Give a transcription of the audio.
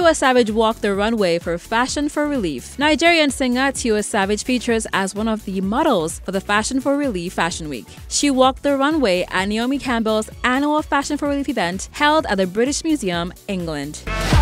Tiwa Savage walked the runway for Fashion for Relief. Nigerian singer Tiwa Savage features as one of the models for the Fashion for Relief Fashion Week. She walked the runway at Naomi Campbell's annual Fashion for Relief event held at the British Museum, England.